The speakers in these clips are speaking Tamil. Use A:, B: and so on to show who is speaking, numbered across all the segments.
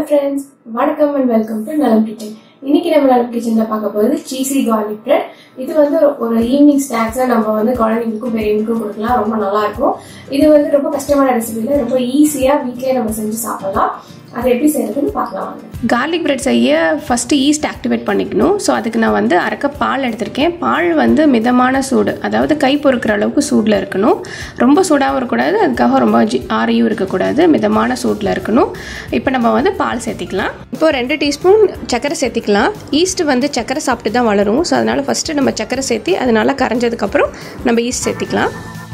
A: friends, welcome and welcome to Nalam Kitchen. இன்னைக்கு நம்ம Nalam Kitchenல பார்க்க போறது cheesy garlic bread. இது வந்து ஒரு ஈவினிங் ஸ்நாக்ஸா நம்ம வந்து குழந்தைகளுக்கும் பெரியவங்களுக்கும் கொடுக்கலாம். ரொம்ப நல்லா இருக்கும். இது வந்து ரொம்ப கஷ்டமான ரெசிபி இல்ல, ரொம்ப ஈஸியா வீட்லயே நம்ம செஞ்சு சாப்பிடலாம். அதை எப்படி செய்யறதுன்னு பார்க்கலாம் வாங்க.
B: garlic bread செய்ய ஃபர்ஸ்ட் ஈஸ்ட் ஆக்டிவேட் பண்ணிக்கணும். ஸோ அதுக்கு நான் வந்து அரை கப் பால் எடுத்திருக்கேன். பால் வந்து மிதமான சூடு, அதாவது கை பொறுக்கிற அளவுக்கு சூடில் இருக்கணும். ரொம்ப சூடாகவும் இருக்கக்கூடாது, அதுக்காக ரொம்ப ஆறியும் இருக்கக்கூடாது, மிதமான சூடில் இருக்கணும். இப்போ நம்ம வந்து பால் சேர்த்திக்கலாம். இப்போ 2 டீஸ்பூன் சர்க்கரை சேர்த்திக்கலாம். ஈஸ்ட் வந்து சர்க்கரை சாப்பிட்டு தான் வளரும். ஸோ அதனால் ஃபஸ்ட்டு நம்ம சர்க்கரை சேர்த்தி அது நல்லா கரைஞ்சதுக்கப்புறம் நம்ம ஈஸ்ட் சேர்த்திக்கலாம்.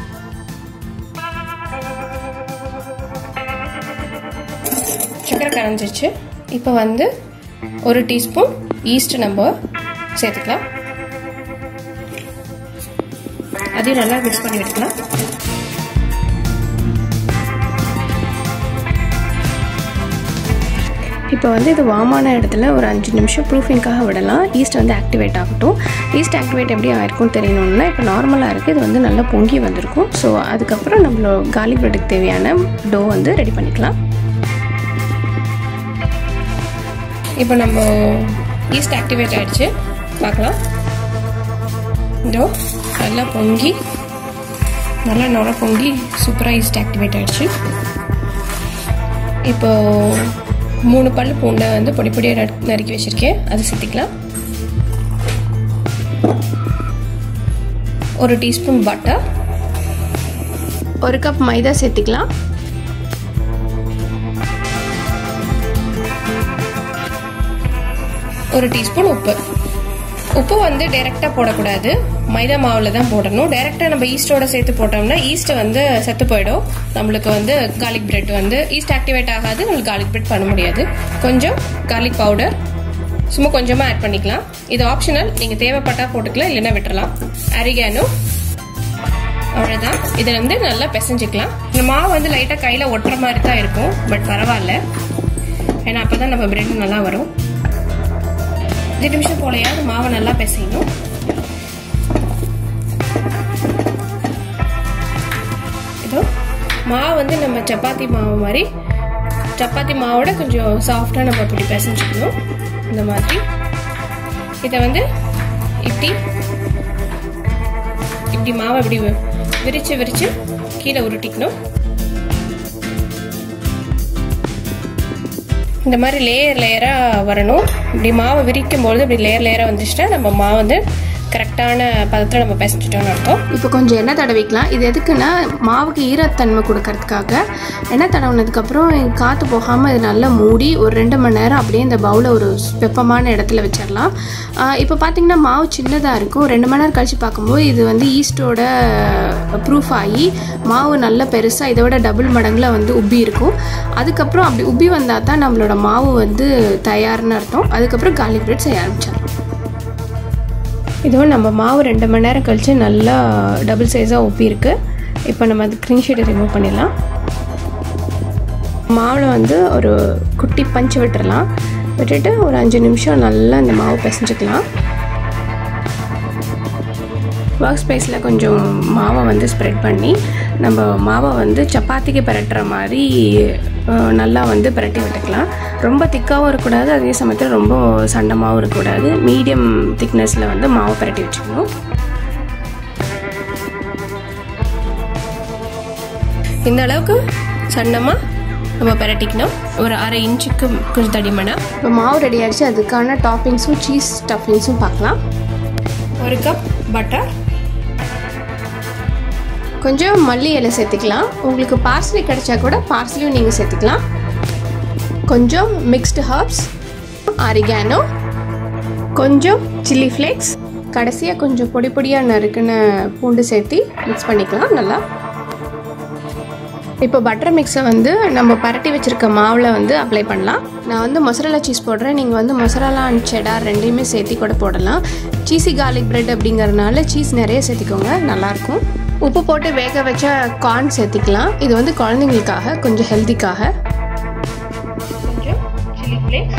B: சர்க்கரை கரைஞ்சிச்சு. இப்போ வந்து 1 டீஸ்பூன் ஈஸ்ட் நம்ம சேர்த்துக்கலாம். அதையும் நல்லா மிக்ஸ் பண்ணி எடுக்கலாம். இப்போ வந்து இது வாமான இடத்துல ஒரு 5 நிமிஷம் ப்ரூஃபிங்காக விடலாம். ஈஸ்ட் வந்து ஆக்டிவேட் ஆகட்டும். ஈஸ்ட் ஆக்டிவேட் எப்படி ஆயிருக்கும் தெரியணும்னா, இப்போ நார்மலாக இருக்குது, இது வந்து நல்லா பொங்கி வந்திருக்கும். ஸோ அதுக்கப்புறம் நம்மளோட garlic breadக்கு தேவையான டோ வந்து ரெடி பண்ணிக்கலாம். இப்போ நம்ம ஈஸ்ட் ஆக்டிவேட் ஆகிடுச்சு, பார்க்கலாம். இதோ நல்லா பொங்கி நல்லா பொங்கி சூப்பராக ஈஸ்ட் ஆக்டிவேட் ஆகிடுச்சு. இப்போ 3 பல்லு பூண்டை வந்து பொடி பொடியாக நறுக்கி வச்சுருக்கேன், அது சேர்த்திக்கலாம். 1 டீஸ்பூன் பட்டர், 1 கப் மைதா சேர்த்திக்கலாம். 1 டீஸ்பூன் உப்பு வந்து டைரெக்டாக போடக்கூடாது, மைதா மாவில் தான் போடணும். டைரெக்டாக நம்ம ஈஸ்டோட சேர்த்து போட்டோம்னா ஈஸ்ட் வந்து செத்து போயிடும். நம்மளுக்கு வந்து garlic bread வந்து ஈஸ்ட் ஆக்டிவேட் ஆகாது, நம்மளுக்கு garlic bread பண்ண முடியாது. கொஞ்சம் garlic பவுடர் சும்மா கொஞ்சமாக ஆட் பண்ணிக்கலாம். இது ஆப்ஷனல், நீங்கள் தேவைப்பட்டால் போட்டுக்கலாம், இல்லைன்னா விட்டுறலாம். oregano, அவ்வளோதான். இதை வந்து நல்லா பிசைஞ்சிக்கலாம். இந்த மாவு வந்து லைட்டாக கையில் ஒட்டுற மாதிரி தான் இருக்கும், பட் பரவாயில்ல, ஏன்னா அப்போ தான் நம்ம பிரெட் நல்லா வரும். 2 நிமிஷம் போலையாவது மாவை நல்லா பிசையணும். இதோ மாவு வந்து நம்ம சப்பாத்தி மாவு மாதிரி, சப்பாத்தி மாவோட கொஞ்சம் சாஃப்டாக நம்ம இப்படி பிசைஞ்சுக்கணும். இந்த மாதிரி இதை வந்து இப்படி மாவை இப்படி விரிச்சு கீழே உருட்டிக்கணும். இந்த மாதிரி லேயராக வரணும். இப்படி மாவை விரிக்கும்போது இப்படி லேயராக வந்துச்சுன்னா நம்ம மாவு வந்து கரெக்டான பதத்தில் நம்ம பிசைஞ்சிட்டோம்னு அர்த்தம். இப்போ கொஞ்சம் எண்ணெய் தடவிக்கலாம். இது எதுக்குன்னா மாவுக்கு ஈரத்தன்மை கொடுக்கறதுக்காக. எண்ணெய் தடவினதுக்கப்புறம் காற்று போகாமல் இது நல்லா மூடி ஒரு 2 மணி நேரம் அப்படியே இந்த பவுலை ஒரு வெப்பமான இடத்துல வச்சிடலாம். இப்போ பார்த்தீங்கன்னா மாவு சின்னதாக இருக்கும். 2 மணி நேரம் கழித்து பார்க்கும்போது இது வந்து ஈஸ்டோட ப்ரூஃப் ஆகி மாவு நல்லா பெருசாக இதோட டபுள் மடங்கில் வந்து உப்பி இருக்கும். அதுக்கப்புறம் அப்படி உப்பி வந்தால் தான் நம்மளோட மாவு வந்து தயார்னு அர்த்தம். அதுக்கப்புறம் garlic bread செய்ய ஆரம்பிச்சிடலாம். இதுவும் நம்ம மாவு 2 மணி நேரம் கழித்து நல்லா டபுள் சைஸாக உப்பி இருக்குது. இப்போ நம்ம அது க்ரீன் ஷீட்டை ரிமூவ் பண்ணிடலாம். மாவில் வந்து ஒரு குட்டி பஞ்சு விட்டுடலாம். விட்டுட்டு ஒரு 5 நிமிஷம் நல்லா இந்த மாவு பிசைஞ்சிக்கலாம். ஒர்க் ஸ்பேஸில் கொஞ்சம் மாவை வந்து ஸ்ப்ரெட் பண்ணி நம்ம மாவை வந்து சப்பாத்திக்கு பரட்டுற மாதிரி நல்லா வந்து பரட்டி விட்டுக்கலாம். ரொம்ப திக்காகவும் இருக்கக்கூடாது, அதே சமயத்தில் ரொம்ப சண்டமாகவும் இருக்கக்கூடாது. மீடியம் திக்னஸில் வந்து மாவை பரட்டி வச்சுக்கணும். இந்த அளவுக்கு சன்னமாக நம்ம பரட்டிக்கணும். ஒரு 1/2 இன்ச்சுக்கு கொஞ்சம் தடிமனா. இப்போ மாவு ரெடி ஆகிடுச்சு. அதுக்கான டாப்பிங்ஸும் சீஸ் ஸ்டஃபிங்ஸும் பார்க்கலாம். 1 கப் பட்டர், கொஞ்சம் மல்லி இலை சேர்த்துக்கலாம். உங்களுக்கு பார்ஸ்லி கிடைச்சா கூட பார்ஸ்லியும் நீங்கள் சேர்த்துக்கலாம். கொஞ்சம் மிக்ஸ்டு ஹர்ப்ஸ், oregano, கொஞ்சம் சில்லி ஃப்ளேக்ஸ், கடைசியாக கொஞ்சம் பொடி பொடியாக நறுக்குன பூண்டு சேர்த்து மிக்ஸ் பண்ணிக்கலாம் நல்லா. இப்போ பட்டர் மிக்ஸை வந்து நம்ம பரட்டி வச்சுருக்க மாவில் வந்து அப்ளை பண்ணலாம். நான் வந்து மொசரல்லா சீஸ் போடுறேன். நீங்கள் வந்து மொசரல்லா அண்ட் செடார் ரெண்டையுமே சேர்த்து கூட போடலாம். சீஸி garlic bread அப்படிங்கிறதுனால சீஸ் நிறைய சேர்த்திக்கோங்க, நல்லாயிருக்கும். உப்பு போட்டு வேக வச்ச கார்ன் சேர்த்திக்கலாம். இது வந்து குழந்தைங்களுக்காக, கொஞ்சம் ஹெல்த்திக்காக. கொஞ்சம் சில்லி ஃப்ளேக்ஸ்,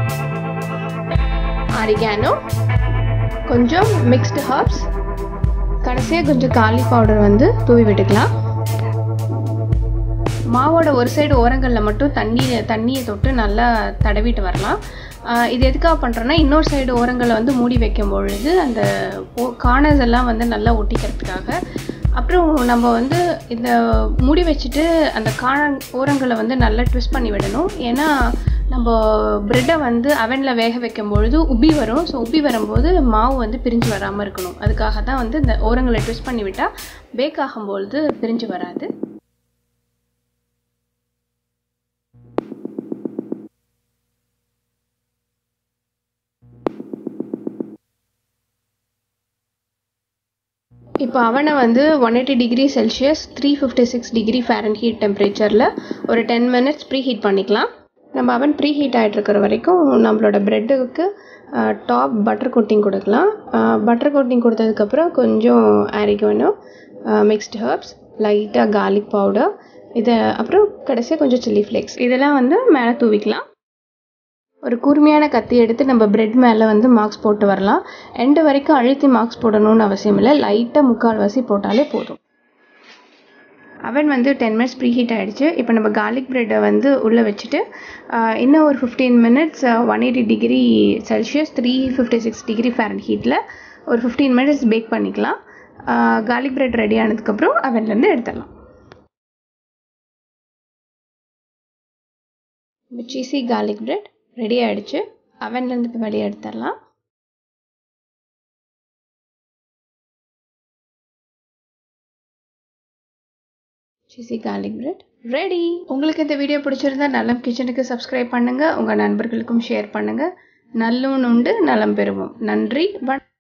B: oregano, கொஞ்சம் மிக்ஸ்டு ஹர்ப்ஸ், கடைசியாக கொஞ்சம் garlic பவுடர் வந்து தூவி விட்டுக்கலாம். மாவோட ஒரு சைடு ஓரங்களில் மட்டும் தண்ணியை தொட்டு நல்லா தடவிட்டு வரலாம். இது எதுக்காக பண்ணுறோன்னா இன்னொரு சைடு ஓரங்களை வந்து மூடி வைக்கும் பொழுது அந்த கார்னர்ஸ் எல்லாம் வந்து நல்லா ஒட்டிக்கிறதுக்காக. அப்புறம் நம்ம வந்து இந்த மூடி வச்சுட்டு அந்த ஓரங்களை வந்து நல்லா ட்விஸ்ட் பண்ணி விடணும். ஏன்னா நம்ம ப்ரெட்டை வந்து அவனில் வேக வைக்கும் பொழுது உப்பி வரும். ஸோ உப்பி வரும்போது மாவு வந்து பிரிஞ்சு வராமல் இருக்கணும். அதுக்காக தான் வந்து இந்த ஓரங்களை ட்விஸ்ட் பண்ணி விட்டால் பேக் ஆகும்பொழுது பிரிஞ்சு வராது. இப்போ அவனை வந்து 180 டிகிரி செல்சியஸ் 356 டிகிரி ஃபாரன்ஹீட் டெம்பரேச்சரில் ஒரு 10 மினிட்ஸ் ப்ரீ ஹீட் பண்ணிக்கலாம். நம்ம அவன் ப்ரீ ஹீட் ஆகிட்டு இருக்கிற வரைக்கும் நம்மளோட ப்ரெட்டுக்கு டாப் பட்டர் கோட்டிங் கொடுக்கலாம். பட்டர் கோட்டிங் கொடுத்ததுக்கப்புறம் கொஞ்சம் ஆரிகானோ, மிக்ஸ்டு ஹர்ப்ஸ், லைட்டாக கார்லிக் பவுடர், இதை அப்புறம் கடைசியாக கொஞ்சம் சில்லி ஃப்ளேக்ஸ் இதெல்லாம் வந்து மேலே தூவிக்கலாம். ஒரு கூர்மையான கத்தி எடுத்து நம்ம ப்ரெட் மேலே வந்து மார்க்ஸ் போட்டு வரலாம். எண்டு வரைக்கும் அழுத்தி மார்க்ஸ் போடணும்னு அவசியம் இல்லை. லைட்டாக 3/4 போட்டாலே போதும். அவன் வந்து 10 மினிட்ஸ் ப்ரீ ஹீட் ஆகிடுச்சு. இப்போ நம்ம கார்லிக் ப்ரெட்டை வந்து உள்ளே வச்சுட்டு இன்னும் ஒரு 15 மினிட்ஸ் 180 டிகிரி செல்சியஸ் 356 டிகிரி ஃபாரன்ஹீட்டில் ஒரு 15 மினிட்ஸ் பேக் பண்ணிக்கலாம். கார்லிக் ப்ரெட் ரெடி ஆனதுக்கப்புறம் அவன்லேருந்து எடுத்துடலாம். சீஸி கார்லிக் ப்ரெட் ரெடி ஆகிடுச்சு. அவன்லேருந்து இப்போ வெளியே எடுத்துடலாம். Cheesy garlic bread ready. உங்களுக்கு இந்த வீடியோ பிடிச்சிருந்தா நலம் கிச்சனுக்கு சப்ஸ்கிரைப் பண்ணுங்கள். உங்கள் நண்பர்களுக்கும் ஷேர் பண்ணுங்கள். நல்லும் உண்டு நலம் பெறுவோம். நன்றி.